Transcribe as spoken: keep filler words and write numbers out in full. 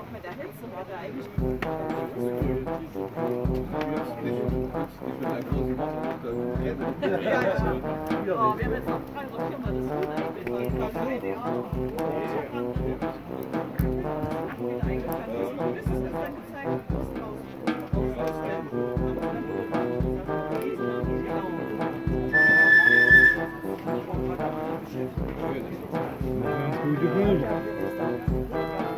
auch mit der Hitze heute eigentlich. Ja, wir haben jetzt noch drei oder vier Mal das Food eingetragen. Das war keine Ahnung. Wieder eingepackt, das ist noch ein bisschen das dann gezeigt. Gute Bilder.